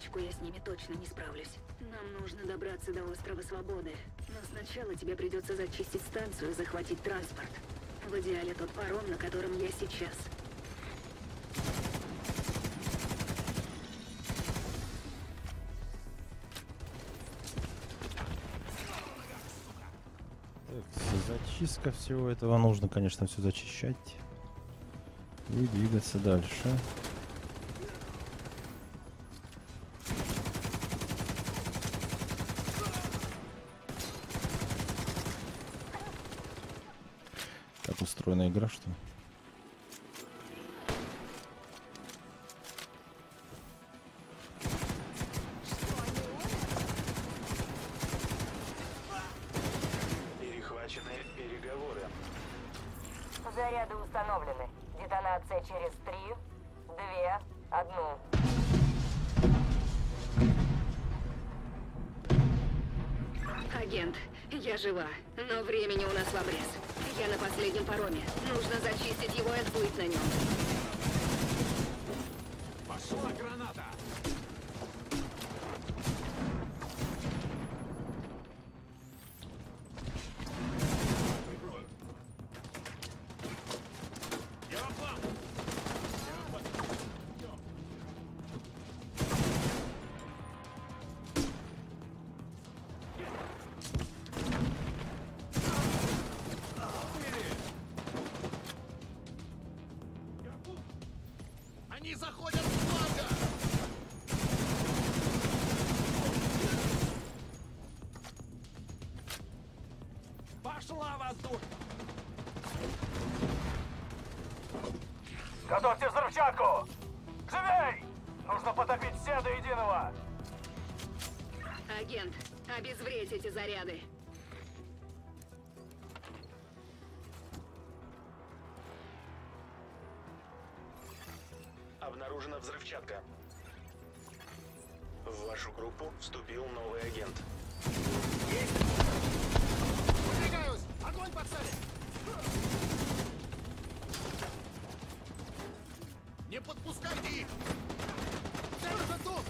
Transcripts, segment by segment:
одиночку я с ними точно не справлюсь. Нам нужно добраться до острова Свободы. Но сначала тебе придется зачистить станцию и захватить транспорт. В идеале тот паром, на котором я сейчас. Так, зачистка всего этого. Нужно, конечно, все зачищать. И двигаться дальше. Как устроена игра, что ли? Перехвачены переговоры. Заряды установлены. Детонация через 3, 2, 1. Агент, я жива, но времени у нас в обрез. Я на последнем пароме. Нужно зачистить его и отплыть на нем. Пошла граната! Я вам! Они заходят с фланга! Пошла воздух! Готовьте взрывчатку! Живей! Нужно потопить все до единого! Агент, обезвредь эти заряды. Обнаружена взрывчатка. В вашу группу вступил новый агент. Выдвигаюсь! Огонь по цели! Не подпускайте их! Цель уже тут!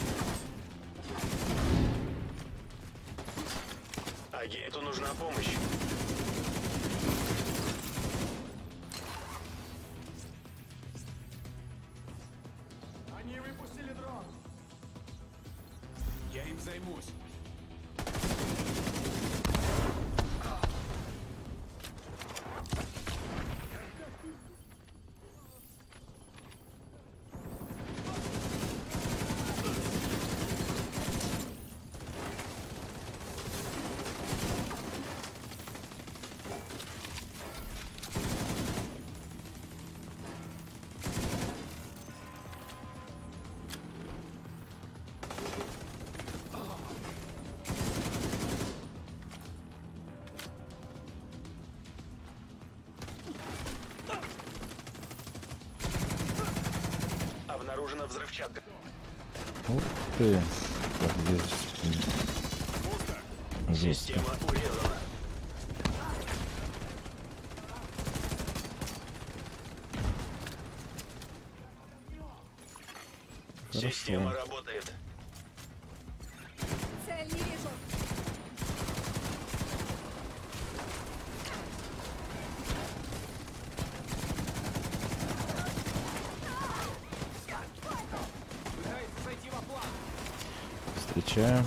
Агенту нужна помощь. Они выпустили дрон! Я им займусь. Обнаружена взрывчатка. Ух ты. Так, здесь жестко. Система урезана. Система Хорошо. работает. Цель не вижу. Пытается зайти во план! Встречаем.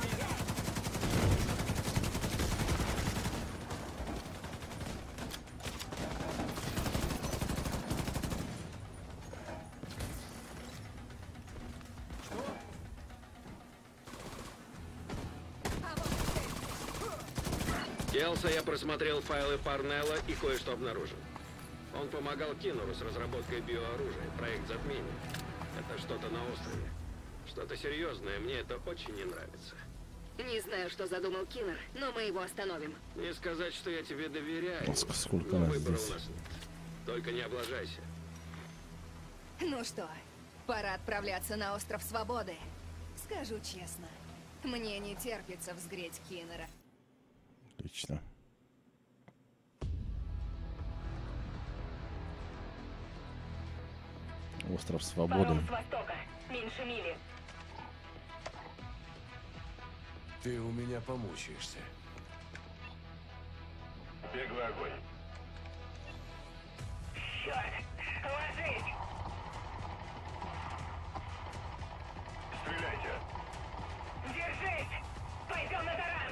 Келса, я просмотрел файлы Парнелла и кое-что обнаружил. Он помогал Киннеру с разработкой биооружия, проект затмения. Это что-то на острове. Что-то серьезное, мне это очень не нравится. Не знаю, что задумал Киннер, но мы его остановим. Не сказать, что я тебе доверяю, Сколько но нас выбора здесь? у нас нет. Только не облажайся. Ну что, пора отправляться на остров Свободы. Скажу честно, мне не терпится взгреть Киннера. Отлично. Остров Свободы. Паром с востока. Меньше мили. Ты у меня помучаешься. Беглый огонь. Черт! Ложись! Стреляйте! Держись! Пойдем на таран!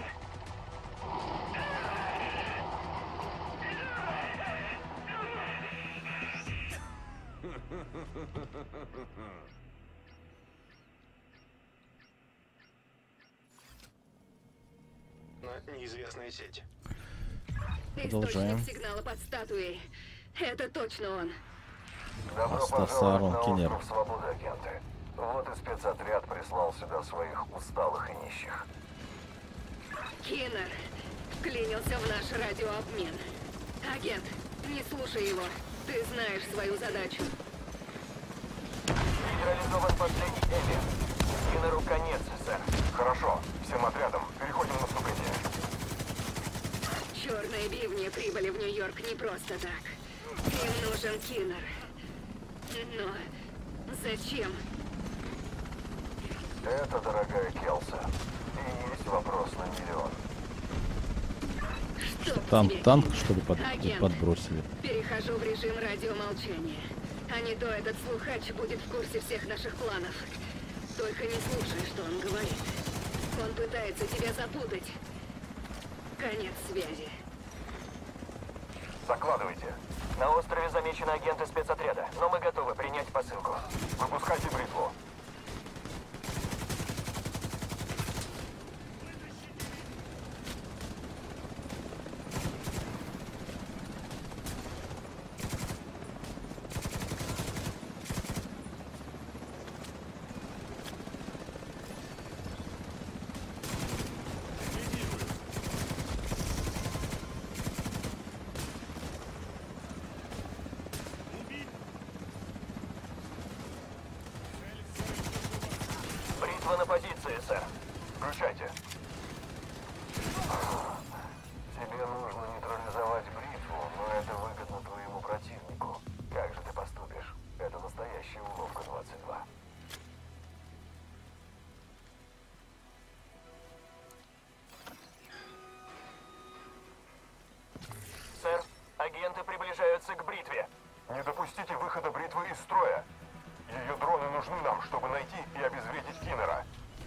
Неизвестная сеть. Продолжаем. Источник сигнала под статуей. Это точно он. Добро Астасарон пожаловать на Кинер. остров Свободы, агенты. Вот и спецотряд прислал сюда своих усталых и нищих. Киннер вклинился в наш радиообмен. Агент, не слушай его. Ты знаешь свою задачу. Нейтрализован последний элемент. Кинеру конец, сэр. Хорошо. Всем отрядом. Переходим в наступление. Черные бивни прибыли в Нью-Йорк не просто так. Им нужен Киннер. Но зачем? Это, дорогая Келса, и есть вопрос на миллион. Что Танк, что ли, Агент. подбросили? Перехожу в режим радиомолчания. А не то этот слухач будет в курсе всех наших планов. Только не слушай, что он говорит. Он пытается тебя запутать. Конец связи. Закладывайте. На острове замечены агенты спецотряда, но мы готовы принять посылку. Выпускайте бритву. Бритва на позиции, сэр. Включайте. Тебе нужно нейтрализовать бритву, но это выгодно твоему противнику. Как же ты поступишь? Это настоящая уловка 22. Сэр, агенты приближаются к бритве. Не допустите выхода бритвы из строя. Ее дроны нужны нам, чтобы найти и обезвредить Киннера.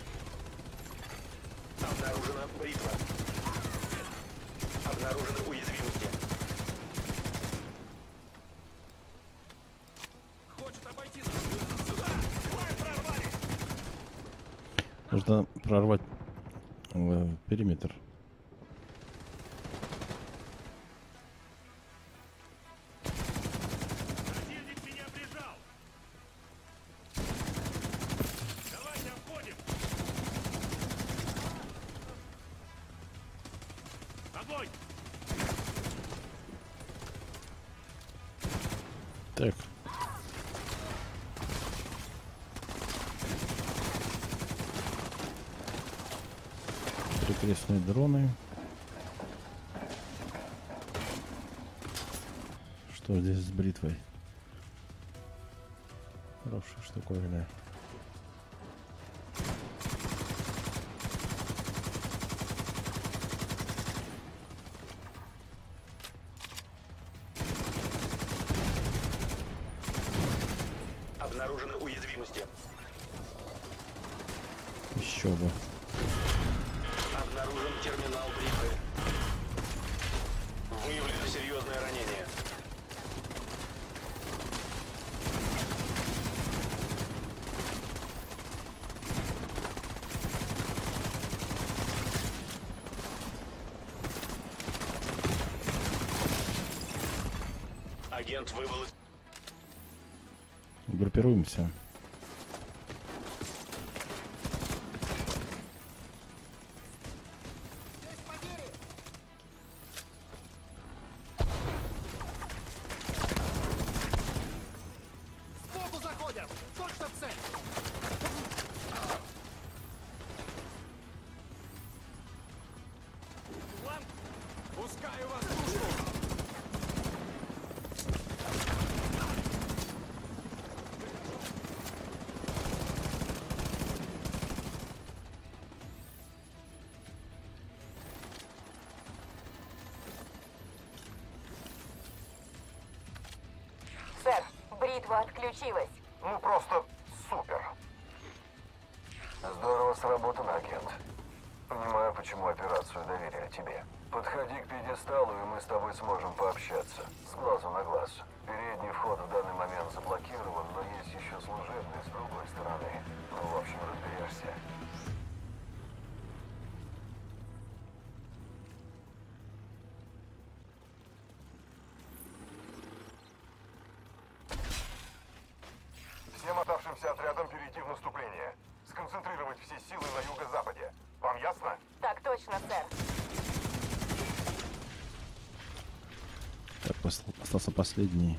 Обнаружена бритва. Обнаружены уязвимости. Хочет обойти нас. Сюда! Давай, прорвали! Нужно прорвать периметр. Противник меня прижал! Давайте обходим! Огонь! Так. Прикрестные дроны. Что здесь с бритвой? Хорошая штуковина. Обнаружены уязвимости. Еще бы. Обнаружен терминал бритвы. Выявлено серьезное ранение. Агент выбыл из... Группируемся. Сбоку заходят! Точно в цель! Фланг! Пускаю вас в душу! бритва отключилась. Ну просто супер. Здорово сработано, агент. Понимаю, почему операцию доверили тебе. Подходи к пьедесталу, и мы с тобой сможем пообщаться. С глазу на глаз. Передний вход в данный момент заблокирован, но есть еще служебный с другой стороны. Ну, в общем, разберешься. Всем оставшимся отрядам перейти в наступление. Сконцентрировать все силы на юго-западе. Вам ясно? Так точно, сэр. Так, остался последний.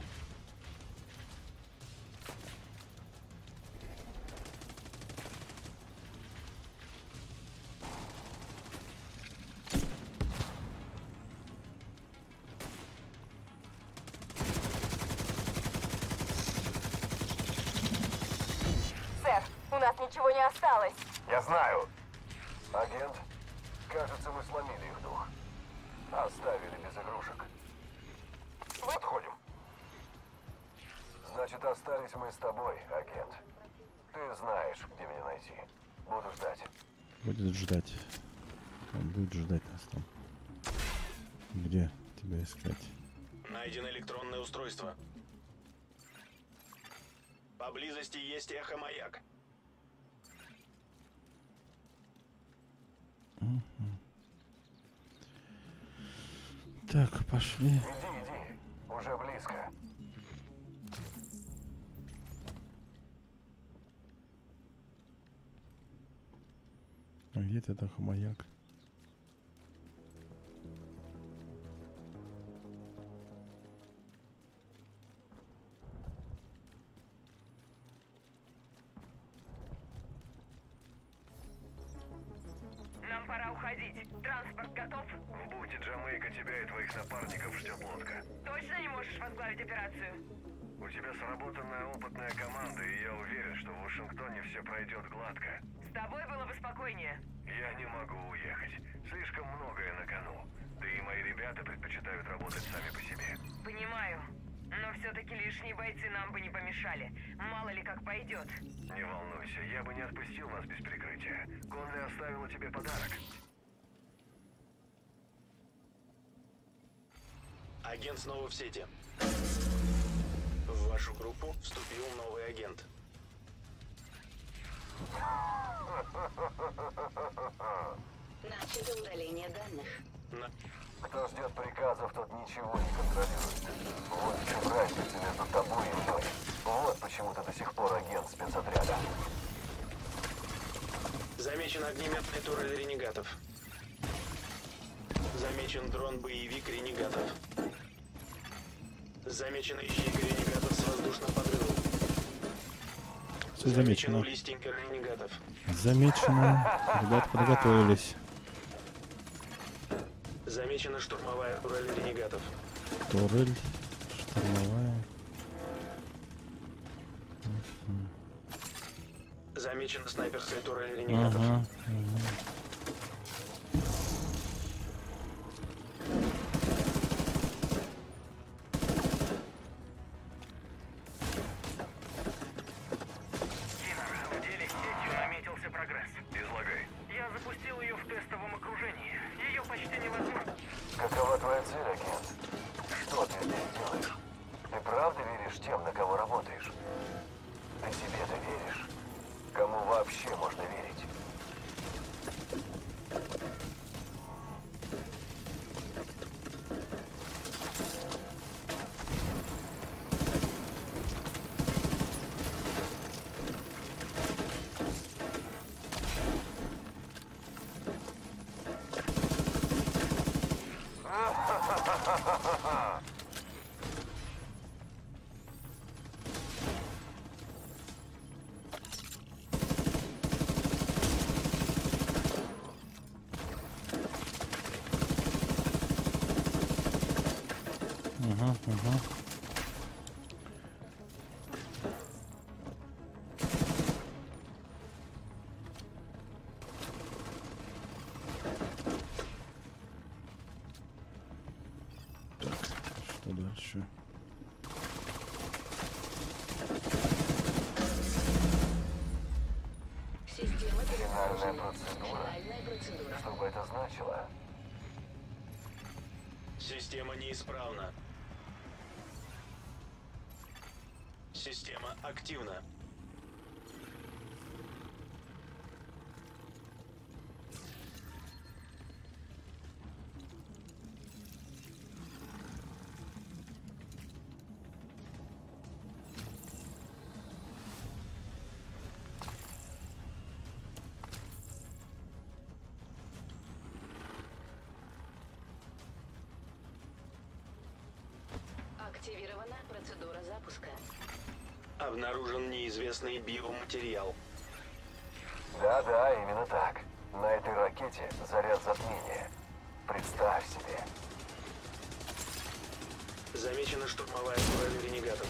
Сэр, у нас ничего не осталось. Я знаю. Агент, кажется, мы сломили их дух. Оставили без игрушек. Подходим. Значит, остались мы с тобой, агент. Ты знаешь, где меня найти. Буду ждать. Будет ждать. Он будет ждать нас там. Где тебя искать? Найдено электронное устройство. Поблизости есть эхо-маяк. Так, пошли. Иди, иди. Уже близко. А где это маяк? Нам пора уходить. Транспорт готов? В бухте Джамайка тебя и твоих напарников ждет лодка. Точно не можешь возглавить операцию? У тебя сработанная опытная команда, и я уверен, что в Вашингтоне все пройдет гладко. С тобой было бы спокойнее. Я не могу уехать. Слишком многое на кону. Да и мои ребята предпочитают работать сами по себе. Понимаю. Но все-таки лишние бойцы нам бы не помешали. Мало ли как пойдет. Не волнуйся, я бы не отпустил вас без прикрытия. Конли оставила тебе подарок. Агент снова в сети. В вашу группу вступил новый агент. Начато удаление данных. Кто ждет приказов, тот ничего не контролирует. Вот в чем разница между тобой и мной. Вот почему ты до сих пор агент спецотряда. Замечен огнеметный турель ренегатов. Замечен дрон-боевик ренегатов. Замечена ищейка ренегатов с воздушным подрывом. Все замечено. Листинка ренегатов. Замечено. Ребята подготовились. Замечена штурмовая турель ренегатов. Турель. Штурмовая. Замечена снайперская турель ренегатов. Ага. В деле с сетью наметился прогресс. Излагай. Я запустил ее в тестовом окружении. Ее почти невозможно. Какова твоя цель, агент? Что ты здесь делаешь? Ты правда веришь тем, на кого работаешь? Ты себе-то веришь? Кому вообще можно верить? Ага. Так, что дальше? бы это значило? Система неисправна. Система активна. Активирована процедура запуска. Обнаружен неизвестный биоматериал. Да-да, именно так. На этой ракете заряд затмения. Представь себе. Замечена штурмовая турель ренегатов.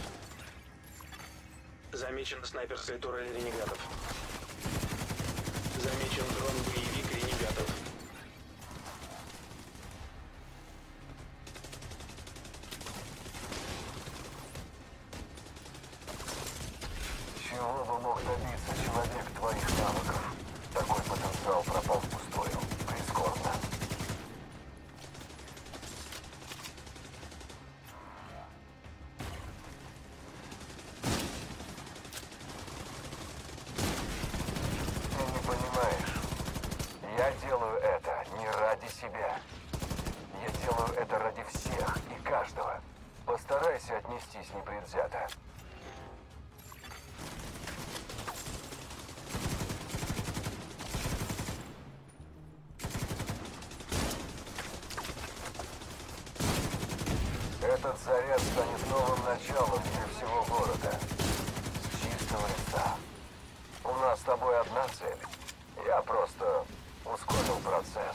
Замечена снайперская турель ренегатов. Замечен дрон-боевик ренегатов. Чего бы мог добиться человек твоих навыков? Такой потенциал пропал впустую. Прискорбно. Ты не понимаешь. Я делаю это не ради себя. Я делаю это ради всех и каждого. Постарайся отнестись непредвзято. Этот заряд станет новым началом для всего города. С чистого листа. У нас с тобой одна цель. Я просто ускорил процесс.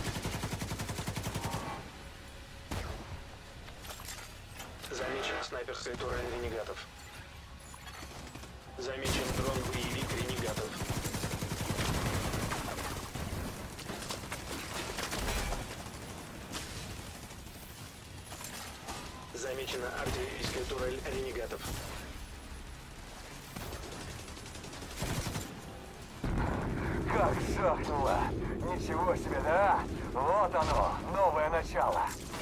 Замечена снайперская турель ренегатов. Замечен дрон-боевик ренегатов. Замечена артиллерийская турель ренегатов. Как шахнуло! Ничего себе, да? Вот оно, новое начало.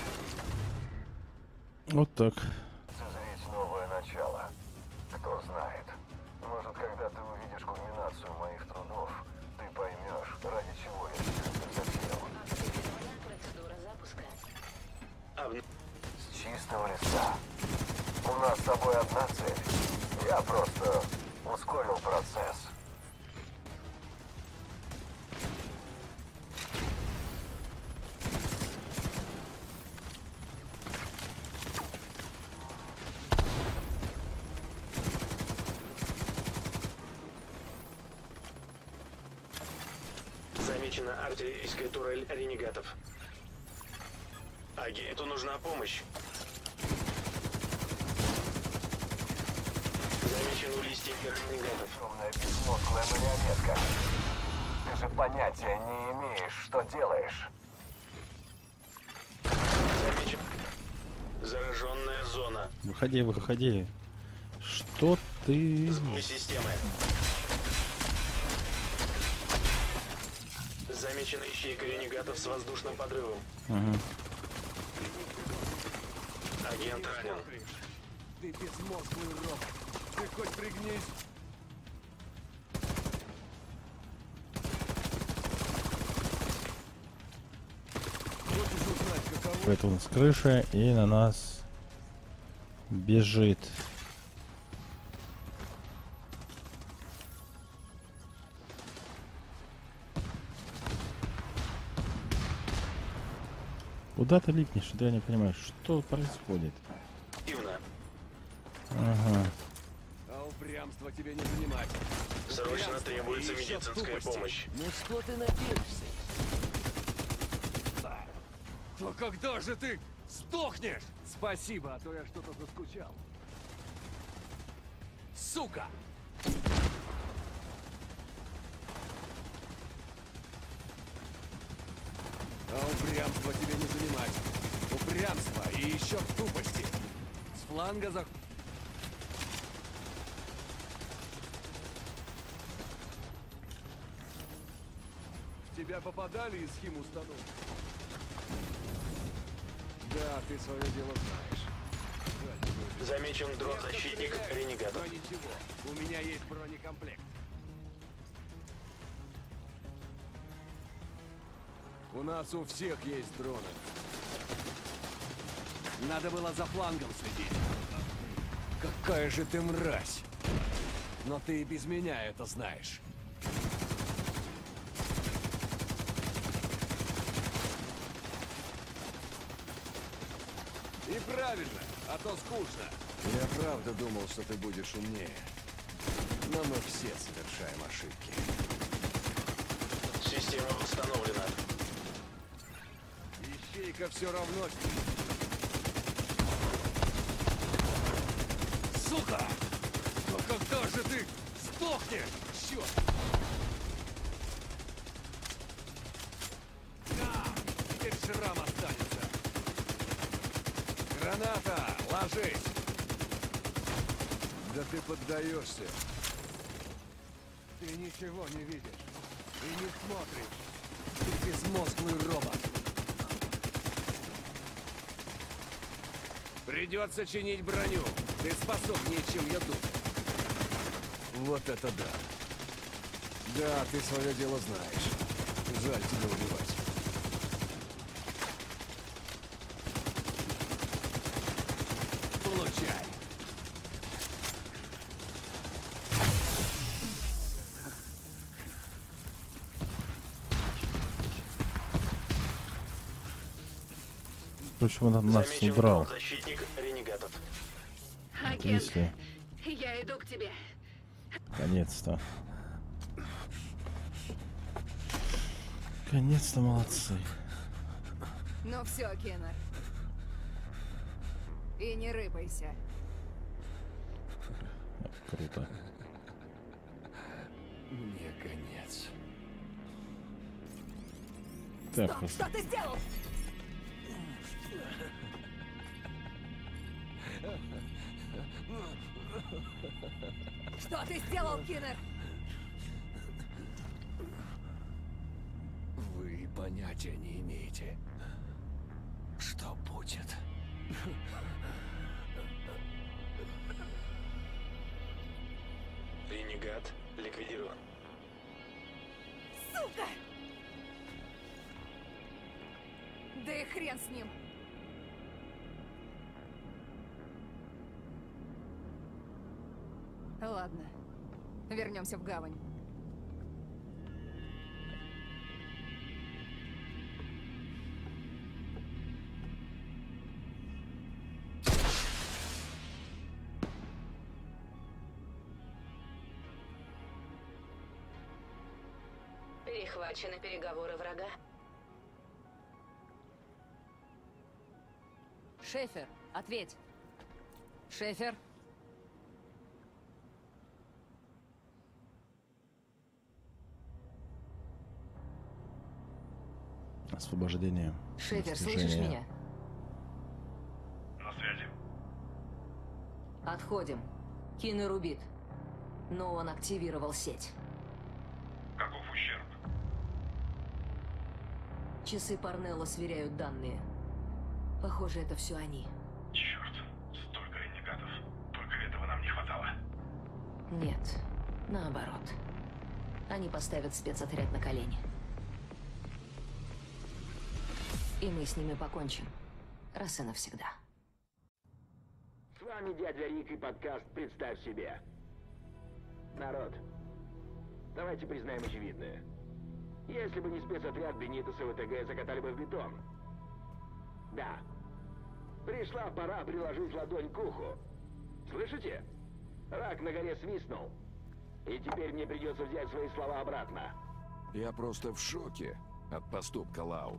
Вот так. Созреть новое начало. Кто знает. Может, когда ты увидишь кульминацию моих трудов, ты поймешь, ради чего я все это затеял. Активирована процедура запуска. С чистого листа. У нас с тобой одна цель. Я просто ускорил процесс. Замечена артиллерийская турель ренегатов. Агенту нужна помощь. Замечен улистик ренегатов. Умная безмозглая марионетка. Ты же понятия не имеешь, что делаешь. Замечен зараженная зона. Выходи, выходи. Что ты... Сбой системы. Замечена ищейка ренегатов с воздушным подрывом. Ага. Агент ранен. Ты безмозглый робот. Ты хоть пригнись. Хочешь узнать, каково? Это у нас крыша, и на нас бежит. Куда ты липнешь? Да я не понимаю, что происходит. Активно. Ага. А упрямство тебе не занимать. Срочно Упрямство требуется и еще медицинская тупости. помощь. Ну что ты надеешься? То когда же ты сдохнешь? Спасибо, а то я что-то заскучал. Сука! А упрямство тебе не занимать. Упрямство и еще тупости. С фланга за... В тебя попадали из химустановок? Да, ты свое дело знаешь. Замечен дрон-защитник Ренегатов. Но ничего, у меня есть бронекомплект. У нас у всех есть дроны. Надо было за флангом следить. Какая же ты мразь! Но ты и без меня это знаешь. И правильно, а то скучно. Я правда думал, что ты будешь умнее. Но мы все совершаем ошибки. Система установлена. Ищейка все равно. Сука! Ну когда же ты сдохнешь? Черт! Да! Теперь шрам останется. Граната! Ложись! Да ты поддаешься. Ты ничего не видишь. И не смотришь. Ты безмозглый робот. Придется чинить броню. Ты способнее, чем я думал. Вот это да. Да, ты свое дело знаешь. Жаль тебя убивать. Получай. Почему он нас Замечен удрал? дрон-защитник Ренегатов. Агент, Если. я иду к тебе. Наконец-то. Наконец-то молодцы. Ну все, Кеннер. И не рыпайся. Круто. Мне конец. Так, Стоп, что ты сделал? Что ты сделал, Кеннер? Вы понятия не имеете, что будет. Ренегат ликвидирован. Сука! Да и хрен с ним. Ладно, вернемся в гавань. Перехвачены переговоры врага. Шефер, ответь. Шефер? Освобождение. Шефер, слышишь Достижение. меня? На связи. Отходим. Киннер убит. Но он активировал сеть. Каков ущерб? Часы Парнелло сверяют данные. Похоже, это все они. Черт, столько ренегатов. Только этого нам не хватало. Нет, наоборот. Они поставят спецотряд на колени. И мы с ними покончим. Раз и навсегда. С вами дядя Рик и подкаст «Представь себе». Народ, давайте признаем очевидное. Если бы не спецотряд, Бенитос и ВТГ закатали бы в бетон. Да. Пришла пора приложить ладонь к уху. Слышите? Рак на горе свистнул. И теперь мне придется взять свои слова обратно. Я просто в шоке от поступка Лау.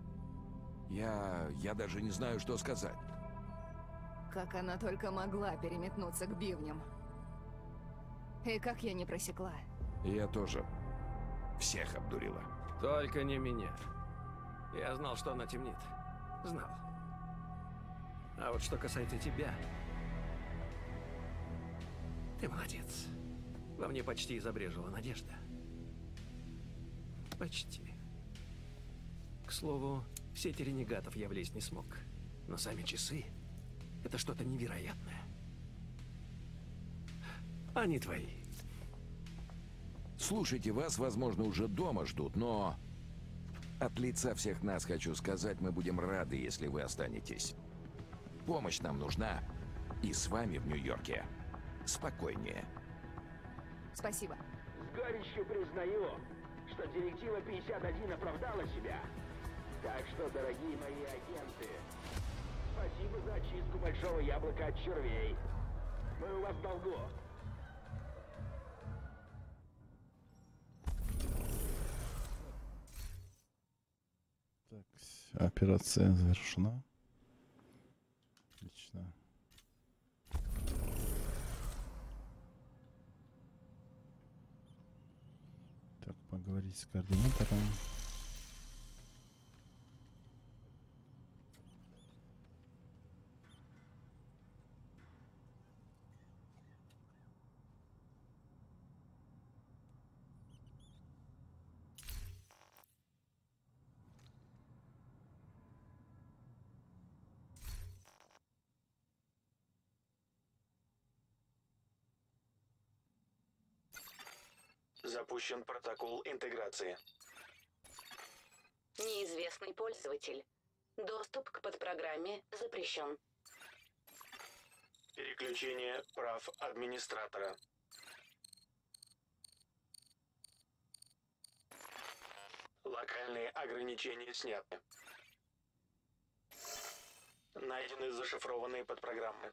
Я даже не знаю, что сказать. Как она только могла переметнуться к бивням. И как я не просекла. Я тоже всех обдурила. Только не меня. Я знал, что она темнит. Знал. А вот что касается тебя... Ты молодец. Во мне почти изобрежила надежда. Почти. К слову, в сети ренегатов я влезть не смог. Но сами часы — это что-то невероятное. Они твои. Слушайте, вас, возможно, уже дома ждут, но... От лица всех нас хочу сказать, мы будем рады, если вы останетесь. Помощь нам нужна. И с вами в Нью-Йорке спокойнее. Спасибо. С горечью признаю, что директива 51 оправдала себя. Так что, дорогие мои агенты, спасибо за очистку большого яблока от червей. Мы у вас в долгу. Так, операция завершена. Отлично. Так, поговорить с координатором. Запущен протокол интеграции. Неизвестный пользователь. Доступ к подпрограмме запрещен. Переключение прав администратора. Локальные ограничения сняты. Найдены зашифрованные подпрограммы.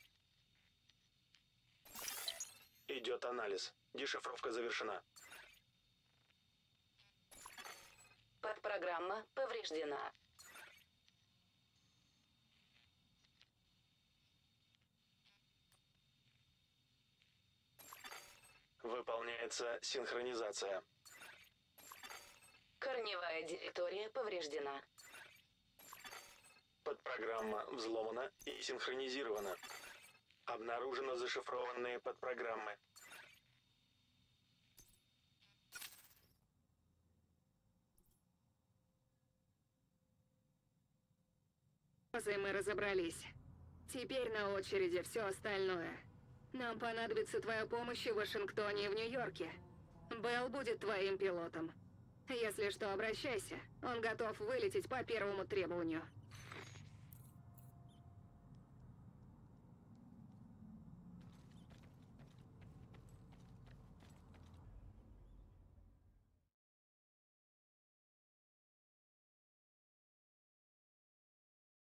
Идет анализ. Дешифровка завершена. Подпрограмма повреждена. Выполняется синхронизация. Корневая директория повреждена. Подпрограмма взломана и синхронизирована. Обнаружено зашифрованные подпрограммы. Мы разобрались. Теперь на очереди все остальное. Нам понадобится твоя помощь в Вашингтоне и в Нью-Йорке. Белл будет твоим пилотом. Если что, обращайся. Он готов вылететь по первому требованию.